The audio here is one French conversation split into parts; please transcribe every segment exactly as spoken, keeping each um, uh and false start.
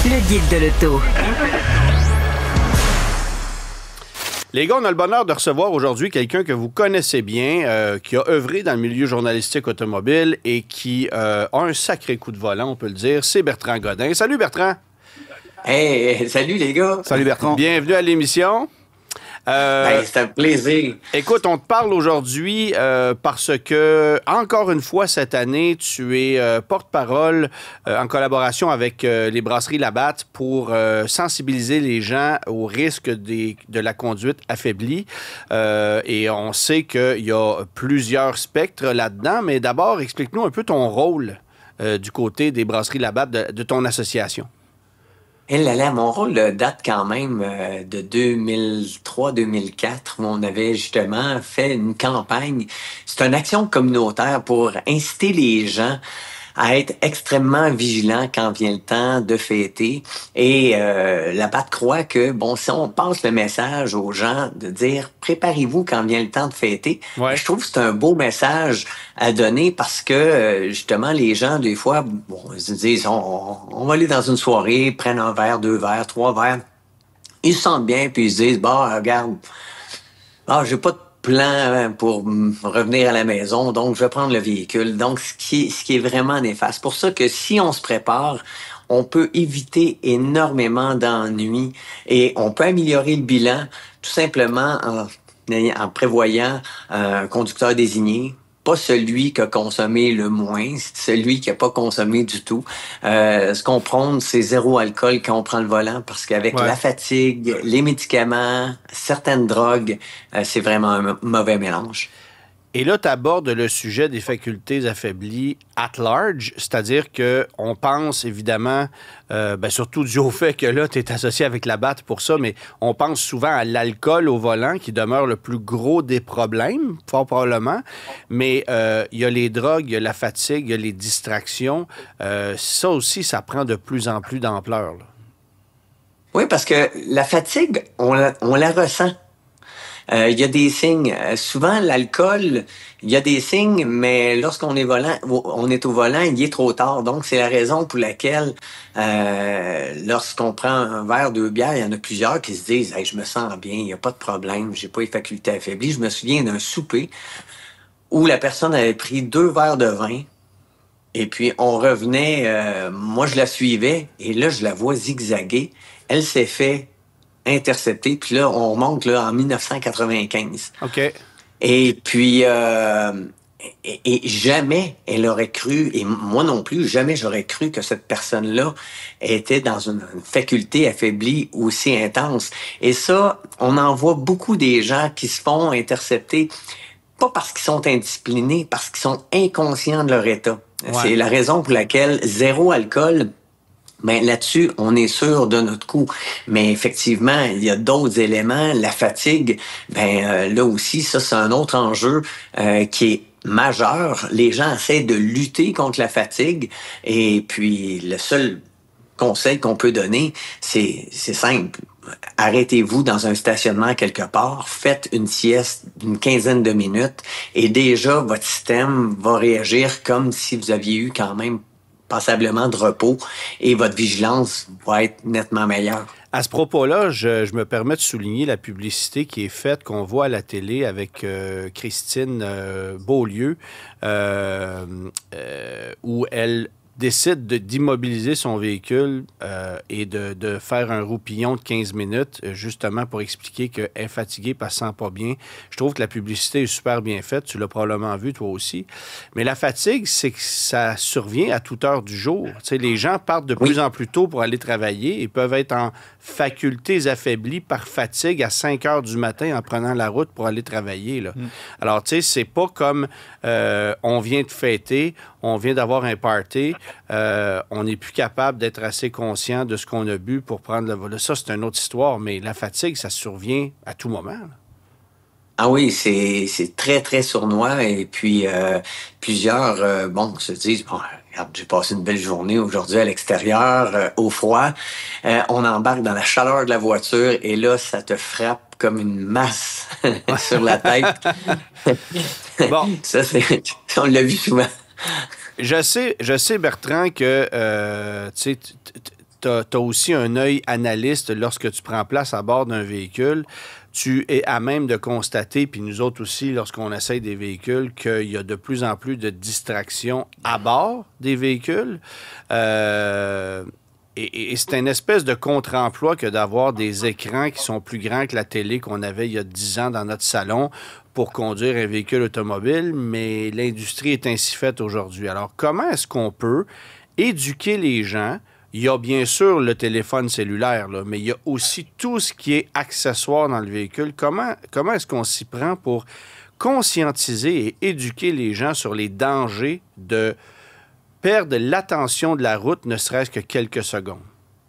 Le guide de l'auto. Les gars, on a le bonheur de recevoir aujourd'hui quelqu'un que vous connaissez bien, euh, qui a œuvré dans le milieu journalistique automobile et qui euh, a un sacré coup de volant, on peut le dire. C'est Bertrand Godin. Salut Bertrand! Hey, salut les gars! Salut Bertrand! Bienvenue à l'émission. Euh, ben, c'est un plaisir. Écoute, on te parle aujourd'hui euh, parce que, encore une fois, cette année, tu es euh, porte-parole euh, en collaboration avec euh, les brasseries Labatt pour euh, sensibiliser les gens au risque des, de la conduite affaiblie. Euh, et on sait qu'il y a plusieurs spectres là-dedans, mais d'abord, explique-nous un peu ton rôle euh, du côté des brasseries Labatt de, de ton association. Elle, là, là, mon rôle date quand même euh, de deux mille trois deux mille quatre, où on avait justement fait une campagne. C'est une action communautaire pour inciter les gens à être extrêmement vigilants quand vient le temps de fêter. Et euh, la Labatt croit que, bon, si on passe le message aux gens de dire « préparez-vous quand vient le temps de fêter ouais. », je trouve que c'est un beau message à donner parce que, justement, les gens, des fois, bon, ils se disent on, « on va aller dans une soirée, prennent un verre, deux verres, trois verres ». Ils se sentent bien, puis ils se disent « bah, regarde, ah, j'ai pas de plan pour revenir à la maison, donc je vais prendre le véhicule. » Donc, ce qui est, ce qui est vraiment néfaste. C'est pour ça que si on se prépare, on peut éviter énormément d'ennuis et on peut améliorer le bilan tout simplement en, en prévoyant un conducteur désigné, pas celui qui a consommé le moins, celui qui n'a pas consommé du tout. Euh, ce qu'on prône, c'est zéro alcool quand on prend le volant, parce qu'avec ouais. la fatigue, les médicaments, certaines drogues, euh, c'est vraiment un mauvais mélange. Et là, tu abordes le sujet des facultés affaiblies at large, c'est-à-dire qu'on pense évidemment, euh, ben surtout dû au fait que là, tu es associé avec Labatt pour ça, mais on pense souvent à l'alcool au volant qui demeure le plus gros des problèmes, fort probablement, mais euh, il y a les drogues, il y a la fatigue, il y a les distractions. Euh, ça aussi, ça prend de plus en plus d'ampleur. Là. Oui, parce que la fatigue, on la, on la ressent. Il euh, y a des signes. Euh, souvent, l'alcool, il y a des signes, mais lorsqu'on est volant, on est au volant, il est trop tard. Donc, c'est la raison pour laquelle, euh, lorsqu'on prend un verre, deux bières, il y en a plusieurs qui se disent hey, « je me sens bien, il n'y a pas de problème, j'ai pas les facultés affaiblies ». Je me souviens d'un souper où la personne avait pris deux verres de vin et puis on revenait, euh, moi je la suivais et là, je la vois zigzaguer. Elle s'est fait intercepté. Puis là, on remonte là, en dix-neuf cent quatre-vingt-quinze. OK. Et puis, euh, et, et jamais elle aurait cru, et moi non plus, jamais j'aurais cru que cette personne-là était dans une, une faculté affaiblie aussi intense. Et ça, on en voit beaucoup des gens qui se font intercepter, pas parce qu'ils sont indisciplinés, parce qu'ils sont inconscients de leur état. Ouais. C'est la raison pour laquelle zéro alcool, ben là-dessus, on est sûr de notre coup. Mais effectivement, il y a d'autres éléments. La fatigue, ben euh, là aussi, ça, c'est un autre enjeu euh, qui est majeur. Les gens essaient de lutter contre la fatigue. Et puis, le seul conseil qu'on peut donner, c'est, c'est simple. Arrêtez-vous dans un stationnement quelque part, faites une sieste d'une quinzaine de minutes et déjà, votre système va réagir comme si vous aviez eu quand même passablement de repos et votre vigilance va être nettement meilleure. À ce propos-là, je, je me permets de souligner la publicité qui est faite, qu'on voit à la télé avec euh, Christine euh, Beaulieu, euh, euh, où elle décide de, d'immobiliser son véhicule euh, et de, de faire un roupillon de quinze minutes, justement pour expliquer qu'elle est fatiguée parce qu'elle ne sent pas bien. Je trouve que la publicité est super bien faite. Tu l'as probablement vu, toi aussi. Mais la fatigue, c'est que ça survient à toute heure du jour. Tu sais, les gens partent de oui. plus en plus tôt pour aller travailler et peuvent être en facultés affaiblies par fatigue à cinq heures du matin en prenant la route pour aller travailler. Là. Mm. Alors, tu sais, c'est pas comme euh, on vient de fêter, on vient d'avoir un party, euh, on n'est plus capable d'être assez conscient de ce qu'on a bu pour prendre le volant. Ça, c'est une autre histoire, mais la fatigue, ça survient à tout moment. Là. Ah oui, c'est, c'est très, très sournois. Et puis, euh, plusieurs, euh, bon, se disent, bon, regarde, j'ai passé une belle journée aujourd'hui à l'extérieur, euh, au froid. Euh, on embarque dans la chaleur de la voiture et là, ça te frappe comme une masse sur la tête. Bon. Ça, c'est, on l'a vu souvent. Je sais, je sais, Bertrand, que euh, tu sais, tu as aussi un œil analyste lorsque tu prends place à bord d'un véhicule. Tu es à même de constater, puis nous autres aussi, lorsqu'on essaye des véhicules, qu'il y a de plus en plus de distractions à bord des véhicules. Euh, et et c'est une espèce de contre-emploi que d'avoir des écrans qui sont plus grands que la télé qu'on avait il y a dix ans dans notre salon pour conduire un véhicule automobile, mais l'industrie est ainsi faite aujourd'hui. Alors, comment est-ce qu'on peut éduquer les gens? Il y a bien sûr le téléphone cellulaire, là, mais il y a aussi tout ce qui est accessoire dans le véhicule. Comment, comment est-ce qu'on s'y prend pour conscientiser et éduquer les gens sur les dangers de perdre l'attention de la route, ne serait-ce que quelques secondes?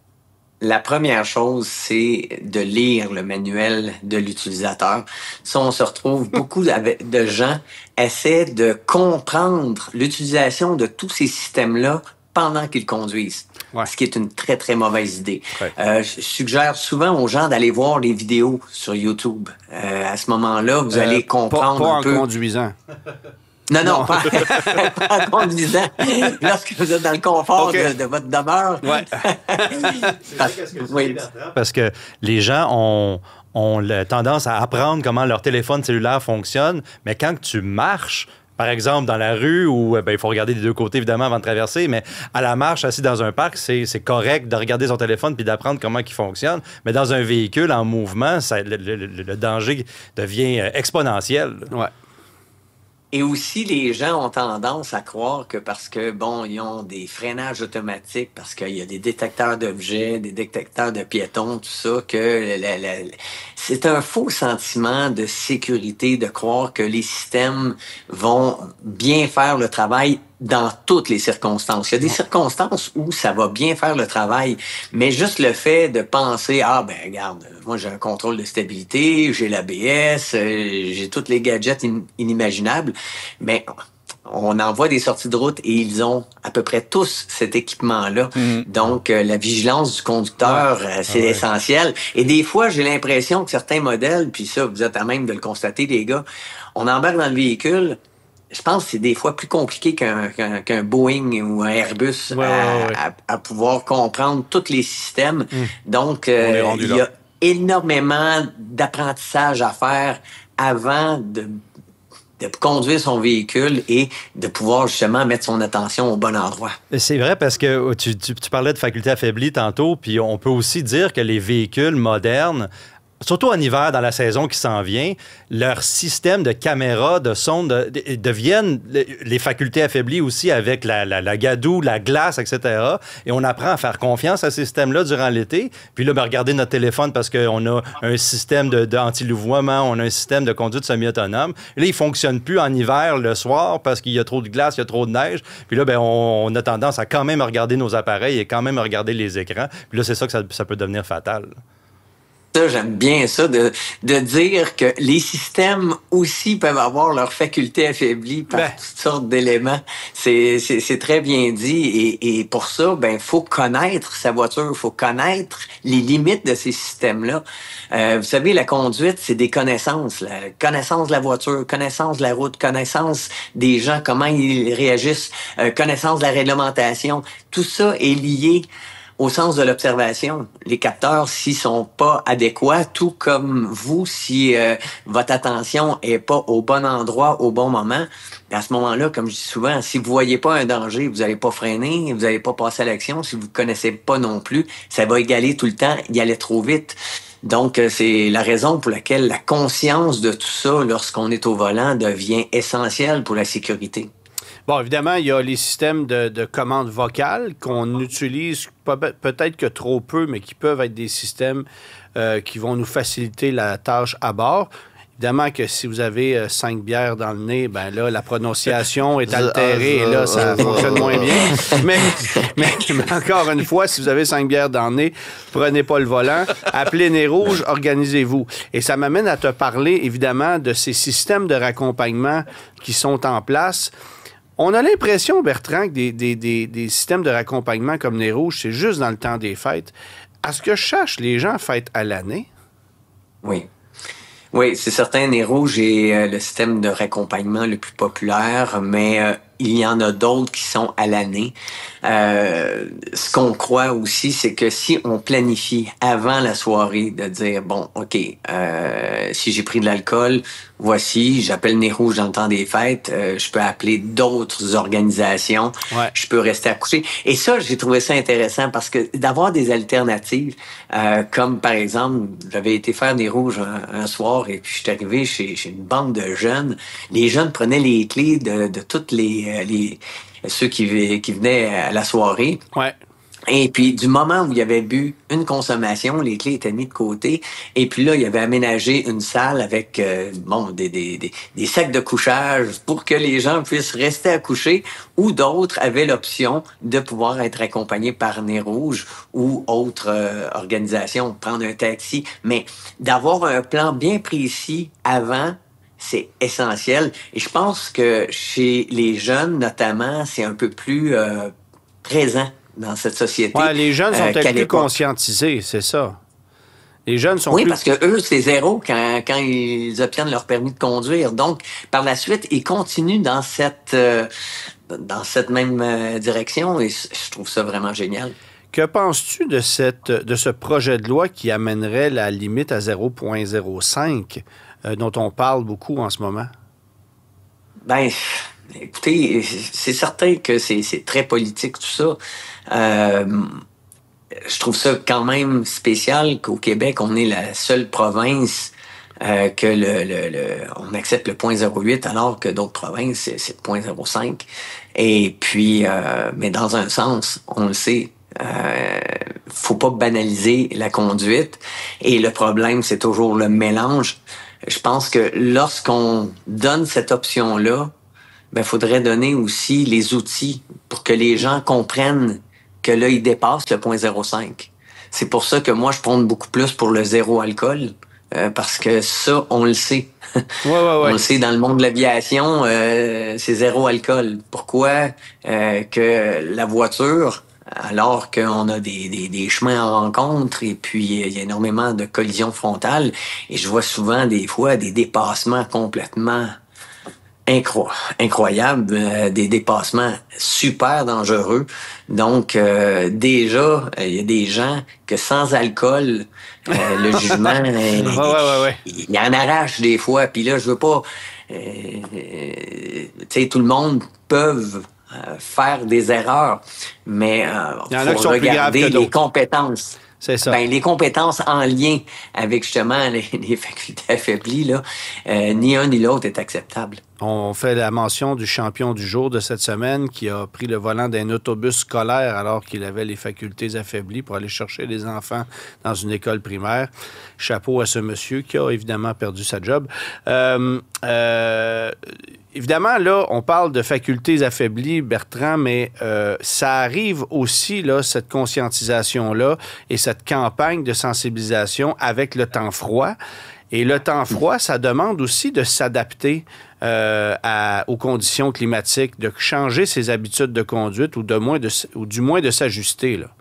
La première chose, c'est de lire le manuel de l'utilisateur. Ça, on se retrouve beaucoup avec de gens essaient de comprendre l'utilisation de tous ces systèmes-là pendant qu'ils conduisent. Ouais. Ce qui est une très, très mauvaise idée. Ouais. Euh, je suggère souvent aux gens d'aller voir les vidéos sur YouTube. Euh, à ce moment-là, vous euh, allez comprendre pas, pas un en peu... conduisant. Non, non, non. Pas, pas en conduisant. Lorsque vous êtes dans le confort okay. de, de votre demeure. Ouais. Parce, oui. Parce que les gens ont, ont la tendance à apprendre comment leur téléphone cellulaire fonctionne, mais quand tu marches, par exemple, dans la rue où ben, il faut regarder des deux côtés, évidemment, avant de traverser, mais à la marche, assis dans un parc, c'est, c'est correct de regarder son téléphone puis d'apprendre comment il fonctionne. Mais dans un véhicule en mouvement, ça, le, le, le danger devient exponentiel. Ouais. Et aussi, les gens ont tendance à croire que parce que, bon, ils ont des freinages automatiques, parce qu'il y a des détecteurs d'objets, des détecteurs de piétons, tout ça, que la, la, la, c'est un faux sentiment de sécurité de croire que les systèmes vont bien faire le travail dans toutes les circonstances. Il y a des circonstances où ça va bien faire le travail, mais juste le fait de penser, ah ben regarde, moi j'ai un contrôle de stabilité, j'ai l'A B S, euh, j'ai tous les gadgets in- inimaginables, mais on envoie des sorties de route et ils ont à peu près tous cet équipement-là. Mmh. Donc, euh, la vigilance du conducteur, ouais. euh, c'est ah ouais. essentiel. Et des fois, j'ai l'impression que certains modèles, puis ça, vous êtes à même de le constater, les gars, on embarque dans le véhicule. Je pense que c'est des fois plus compliqué qu'un, qu'un, qu'un Boeing ou un Airbus ouais, à, ouais, ouais. À, à pouvoir comprendre tous les systèmes. Mmh. Donc, euh, il y a énormément d'apprentissage à faire avant de, de conduire son véhicule et de pouvoir justement mettre son attention au bon endroit. C'est vrai parce que tu, tu, tu parlais de faculté affaiblie tantôt, puis on peut aussi dire que les véhicules modernes, surtout en hiver, dans la saison qui s'en vient, leur système de caméra, de sonde, de, de, deviennent les facultés affaiblies aussi avec la, la, la gadoue, la glace, et cetera. Et on apprend à faire confiance à ces systèmes-là durant l'été. Puis là, ben, regarder notre téléphone parce qu'on a un système de, de anti-louvoiement, on a un système de conduite semi-autonome. Et là, il ne fonctionne plus en hiver le soir parce qu'il y a trop de glace, il y a trop de neige. Puis là, ben, on, on a tendance à quand même regarder nos appareils et quand même regarder les écrans. Puis là, c'est ça que ça, ça peut devenir fatal. Ça, j'aime bien ça, de, de dire que les systèmes aussi peuvent avoir leur faculté affaiblie par ben. toutes sortes d'éléments. C'est, c'est, c'est très bien dit. Et, et pour ça, ben, faut connaître sa voiture, faut connaître les limites de ces systèmes-là. Euh, vous savez, la conduite, c'est des connaissances. La connaissance de la voiture, connaissance de la route, connaissance des gens, comment ils réagissent, euh, connaissance de la réglementation. Tout ça est lié au sens de l'observation. Les capteurs, s'ils sont pas adéquats, tout comme vous, si euh, votre attention est pas au bon endroit, au bon moment, à ce moment-là, comme je dis souvent, si vous voyez pas un danger, vous allez pas freiner, vous allez pas passer à l'action. Si vous connaissez pas non plus, ça va égaler tout le temps, y aller trop vite. Donc, c'est la raison pour laquelle la conscience de tout ça, lorsqu'on est au volant, devient essentielle pour la sécurité. Bon, évidemment, il y a les systèmes de, de commande vocale qu'on utilise peut-être que trop peu, mais qui peuvent être des systèmes euh, qui vont nous faciliter la tâche à bord. Évidemment que si vous avez euh, cinq bières dans le nez, ben là, la prononciation est altérée et là, ça fonctionne moins bien. Mais, mais, mais encore une fois, si vous avez cinq bières dans le nez, prenez pas le volant, appelez Nez Rouge, organisez-vous. Et ça m'amène à te parler, évidemment, de ces systèmes de raccompagnement qui sont en place. On a l'impression, Bertrand, que des, des, des, des systèmes de raccompagnement comme Nez Rouge, c'est juste dans le temps des fêtes. À ce que je cherche, les gens fêtent à l'année? Oui. Oui, c'est certain, Nez Rouge est euh, le système de raccompagnement le plus populaire, mais euh, il y en a d'autres qui sont à l'année. Euh, ce qu'on croit aussi, c'est que si on planifie avant la soirée de dire, bon, OK, euh, si j'ai pris de l'alcool, voici, j'appelle Nez Rouge dans le temps des fêtes, euh, je peux appeler d'autres organisations, ouais. je peux rester accouché. Et ça, j'ai trouvé ça intéressant parce que d'avoir des alternatives, euh, comme par exemple, j'avais été faire Nez Rouge un, un soir et puis je suis arrivé chez, chez une bande de jeunes. Les jeunes prenaient les clés de, de toutes les... les ceux qui, qui venaient à la soirée. Ouais. Et puis, du moment où il y avait bu une consommation, les clés étaient mises de côté. Et puis là, il y avait aménagé une salle avec euh, bon des, des, des, des sacs de couchage pour que les gens puissent rester à coucher, ou d'autres avaient l'option de pouvoir être accompagnés par Nez Rouge ou autre euh, organisation, prendre un taxi. Mais d'avoir un plan bien précis avant, c'est essentiel. Et je pense que chez les jeunes, notamment, c'est un peu plus euh, présent dans cette société. Ouais, les jeunes sont euh, peut-être plus conscientisés, c'est ça. Les jeunes sont oui, plus... parce que eux, c'est zéro quand, quand ils obtiennent leur permis de conduire. Donc, par la suite, ils continuent dans cette, euh, dans cette même euh, direction et je trouve ça vraiment génial. Que penses-tu de, cette, de ce projet de loi qui amènerait la limite à zéro virgule zéro cinq, euh, dont on parle beaucoup en ce moment? Ben, écoutez, c'est certain que c'est, c'est très politique tout ça. Euh, je trouve ça quand même spécial qu'au Québec, on est la seule province euh, que le, le, le on accepte le zéro virgule zéro huit alors que d'autres provinces, c'est, c'est le zéro virgule zéro cinq. Et puis, euh, mais dans un sens, on le sait, Euh, faut pas banaliser la conduite. Et le problème, c'est toujours le mélange. Je pense que lorsqu'on donne cette option-là, ben, faudrait donner aussi les outils pour que les gens comprennent que là, ils dépassent le zéro virgule zéro cinq. C'est pour ça que moi, je prône beaucoup plus pour le zéro alcool, euh, parce que ça, on le sait. Ouais, ouais, ouais. On le sait, dans le monde de l'aviation, euh, c'est zéro alcool. Pourquoi euh, que la voiture, alors qu'on a des, des, des chemins en rencontre et puis il y a énormément de collisions frontales, et je vois souvent des fois des dépassements complètement incro- incroyables, euh, des dépassements super dangereux. Donc euh, déjà, il y a des gens que sans alcool, euh, le jugement, euh, ouais, ouais, ouais. il en arrache des fois. Puis là, je veux pas, euh, euh, tu sais, tout le monde peut Euh, faire des erreurs, mais euh, il y en a qui sont plus graves que les d'autres. compétences. C'est ça. Ben, les compétences en lien avec justement les, les facultés affaiblies, là, euh, ni un ni l'autre est acceptable. On fait la mention du champion du jour de cette semaine qui a pris le volant d'un autobus scolaire alors qu'il avait les facultés affaiblies pour aller chercher les enfants dans une école primaire. Chapeau à ce monsieur qui a évidemment perdu sa job. Euh, euh, évidemment, là, on parle de facultés affaiblies, Bertrand, mais euh, ça arrive aussi, là, cette conscientisation-là et cette campagne de sensibilisation avec le temps froid. Et le temps froid, ça demande aussi de s'adapter euh, à, aux conditions climatiques, de changer ses habitudes de conduite ou, de moins de, ou du moins de s'ajuster, là.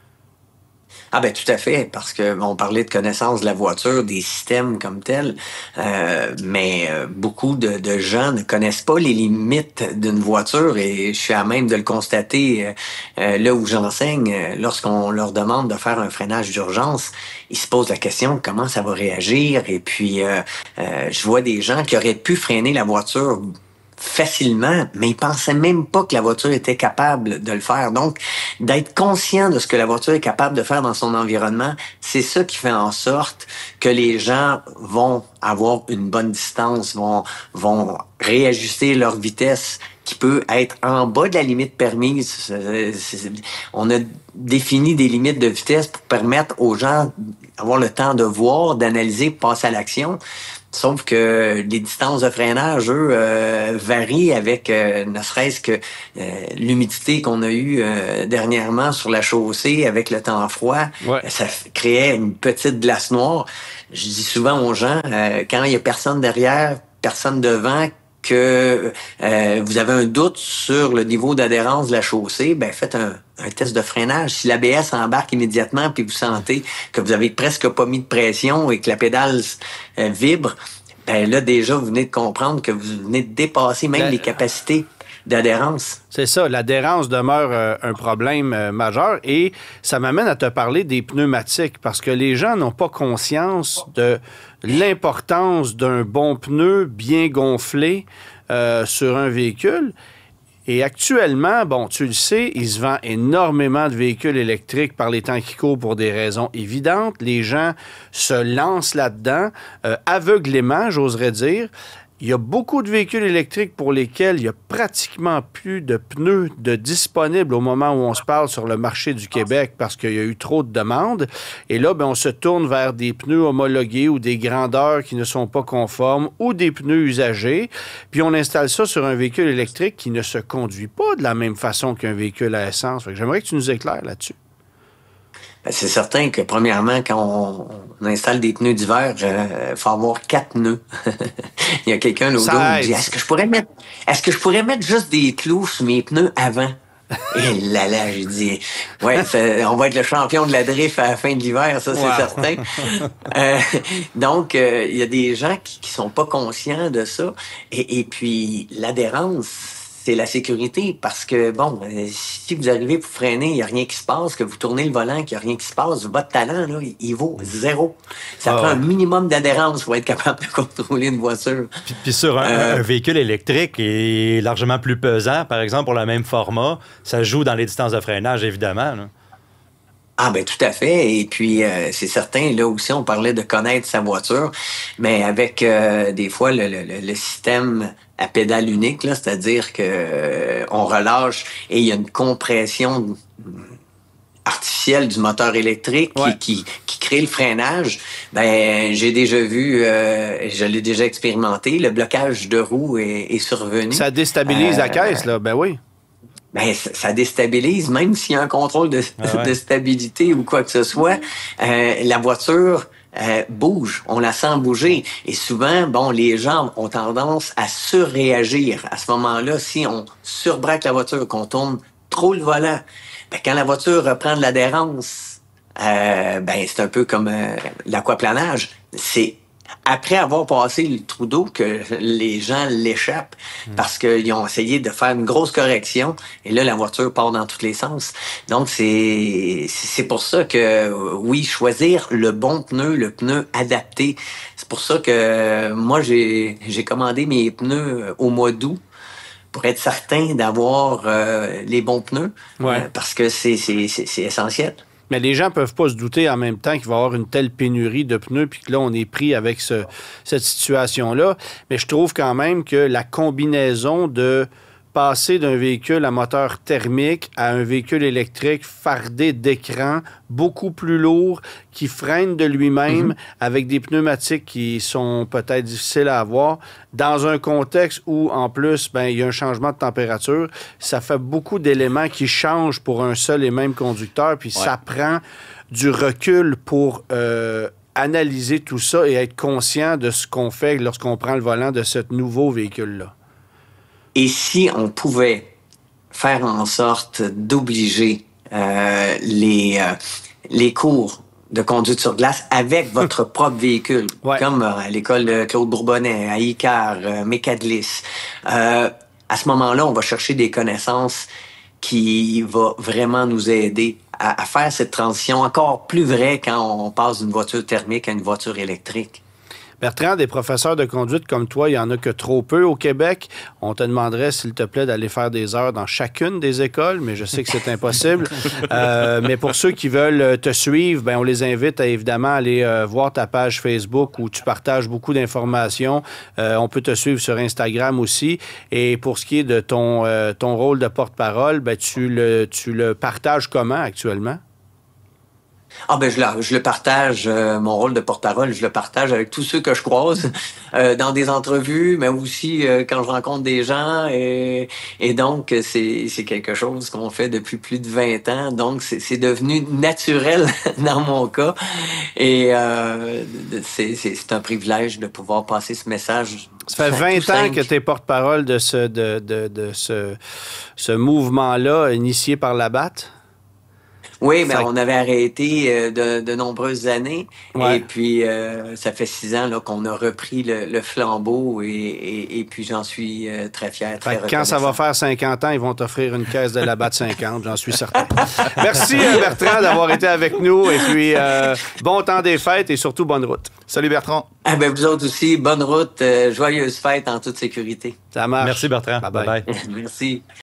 Ah ben tout à fait, parce que on parlait de connaissance de la voiture, des systèmes comme tels, euh, mais euh, beaucoup de, de gens ne connaissent pas les limites d'une voiture et je suis à même de le constater euh, euh, là où j'enseigne. Euh, lorsqu'on leur demande de faire un freinage d'urgence, ils se posent la question comment ça va réagir et puis euh, euh, je vois des gens qui auraient pu freiner la voiture facilement, mais ils pensaient même pas que la voiture était capable de le faire. Donc, d'être conscient de ce que la voiture est capable de faire dans son environnement, c'est ça qui fait en sorte que les gens vont avoir une bonne distance, vont, vont réajuster leur vitesse qui peut être en bas de la limite permise. On a défini des limites de vitesse pour permettre aux gens d'avoir le temps de voir, d'analyser, de passer à l'action. Sauf que les distances de freinage, eux, euh, varient avec euh, ne serait-ce que euh, l'humidité qu'on a eue euh, dernièrement sur la chaussée avec le temps froid. Ouais. Ça f- créait une petite glace noire. Je dis souvent aux gens, euh, quand il y a personne derrière, personne devant, que euh, vous avez un doute sur le niveau d'adhérence de la chaussée, ben faites un, un test de freinage. Si l'A B S embarque immédiatement puis vous sentez que vous avez presque pas mis de pression et que la pédale euh, vibre, ben là déjà vous venez de comprendre que vous venez de dépasser même la, les capacités d'adhérence. C'est ça, l'adhérence demeure euh, un problème euh, majeur et ça m'amène à te parler des pneumatiques parce que les gens n'ont pas conscience de l'importance d'un bon pneu bien gonflé euh, sur un véhicule. Et actuellement, bon, tu le sais, il se vend énormément de véhicules électriques par les temps qui courent pour des raisons évidentes. Les gens se lancent là-dedans euh, aveuglément, j'oserais dire. Il y a beaucoup de véhicules électriques pour lesquels il n'y a pratiquement plus de pneus de disponibles au moment où on se parle sur le marché du Québec parce qu'il y a eu trop de demandes. Et là, bien, on se tourne vers des pneus homologués ou des grandeurs qui ne sont pas conformes ou des pneus usagés. Puis on installe ça sur un véhicule électrique qui ne se conduit pas de la même façon qu'un véhicule à essence. Fait que j'aimerais que tu nous éclaires là-dessus. Ben, c'est certain que, premièrement, quand on, on installe des pneus d'hiver, il euh, faut avoir quatre nœuds. Il y a quelqu'un l'autre jour qui me dit, est-ce que je pourrais mettre, est-ce que je pourrais mettre juste des clous sur mes pneus avant? Et là, là, j'ai dit, ouais, ça, on va être le champion de la drift à la fin de l'hiver, ça, c'est wow. certain. euh, donc, euh, il y a des gens qui, qui sont pas conscients de ça. Et, et puis, l'adhérence, c'est la sécurité parce que, bon, euh, si vous arrivez pour freiner, il n'y a rien qui se passe, que vous tournez le volant, qu'il n'y a rien qui se passe, votre talent, là, il, il vaut zéro. Ça ah, prend ouais. un minimum d'adhérence pour être capable de contrôler une voiture. Puis, puis sur un, euh, un véhicule électrique et largement plus pesant, par exemple, pour le même format, ça joue dans les distances de freinage, évidemment, là. Ah ben tout à fait. Et puis euh, c'est certain, là aussi on parlait de connaître sa voiture, mais avec euh, des fois le, le, le système à pédale unique, là, c'est-à-dire que euh, on relâche et il y a une compression artificielle du moteur électrique ouais. qui, qui, qui crée le freinage. Ben j'ai déjà vu, euh, je l'ai déjà expérimenté, le blocage de roue est, est survenu. Ça déstabilise euh, la caisse, là, ben oui. Ben, ça déstabilise, même s'il y a un contrôle de, ah ouais. de stabilité ou quoi que ce soit, euh, la voiture euh, bouge, on la sent bouger. Et souvent, bon, les gens ont tendance à surréagir. À ce moment-là, si on surbraque la voiture, qu'on tourne trop le volant, ben, quand la voiture reprend de l'adhérence, euh, ben, c'est un peu comme euh, l'aquaplanage. C'est après avoir passé le trou d'eau que les gens l'échappent mmh. parce qu'ils ont essayé de faire une grosse correction et là, la voiture part dans tous les sens. Donc, c'est c'est pour ça que, oui, choisir le bon pneu, le pneu adapté. C'est pour ça que moi, j'ai j'ai commandé mes pneus au mois d'août pour être certain d'avoir euh, les bons pneus ouais. euh, parce que c'est c'est c'est essentiel. Mais les gens ne peuvent pas se douter en même temps qu'il va y avoir une telle pénurie de pneus puis que là, on est pris avec ce, cette situation-là. Mais je trouve quand même que la combinaison de passer d'un véhicule à moteur thermique à un véhicule électrique fardé d'écran, beaucoup plus lourd, qui freine de lui-même, mm-hmm. avec des pneumatiques qui sont peut-être difficiles à avoir, dans un contexte où, en plus, ben, il y a un changement de température, ça fait beaucoup d'éléments qui changent pour un seul et même conducteur, puis ouais. ça prend du recul pour euh, analyser tout ça et être conscient de ce qu'on fait lorsqu'on prend le volant de ce nouveau véhicule-là. Et si on pouvait faire en sorte d'obliger euh, les, euh, les cours de conduite sur glace avec votre propre véhicule, ouais. comme euh, à l'école de Claude Bourbonnais, à Icar, euh, Mécadlis, euh, à ce moment-là, on va chercher des connaissances qui vont vraiment nous aider à, à faire cette transition encore plus vraie quand on passe d'une voiture thermique à une voiture électrique. Bertrand, des professeurs de conduite comme toi, il n'y en a que trop peu au Québec. On te demanderait, s'il te plaît, d'aller faire des heures dans chacune des écoles, mais je sais que c'est impossible. euh, mais pour ceux qui veulent te suivre, ben, on les invite à évidemment aller euh, voir ta page Facebook où tu partages beaucoup d'informations. Euh, on peut te suivre sur Instagram aussi. Et pour ce qui est de ton, euh, ton rôle de porte-parole, ben, tu, le, tu le partages comment actuellement? Ah ben je le, je le partage, euh, mon rôle de porte-parole, je le partage avec tous ceux que je croise euh, dans des entrevues, mais aussi euh, quand je rencontre des gens. Et, et donc, c'est, c'est quelque chose qu'on fait depuis plus de vingt ans. Donc, c'est, c'est devenu naturel dans mon cas. Et euh, c'est, c'est, c'est un privilège de pouvoir passer ce message. Ça fait vingt ans que tu es porte-parole de ce, de, de, de ce, ce mouvement-là initié par la B A T? Oui, mais Ça- on avait arrêté euh, de, de nombreuses années. Ouais. Et puis, euh, ça fait six ans là, qu'on a repris le, le flambeau. Et, et, et puis, j'en suis euh, très fier, très Fait que quand ça va reconnaissant. faire cinquante ans, ils vont t'offrir une caisse de la batte cinquante, j'en suis certain. Merci euh, Bertrand d'avoir été avec nous. Et puis, euh, bon temps des fêtes et surtout bonne route. Salut Bertrand. Ah ben, vous autres aussi, bonne route, euh, joyeuse fête en toute sécurité. Ça marche. Merci, Bertrand. Bye bye. Bye bye. Merci.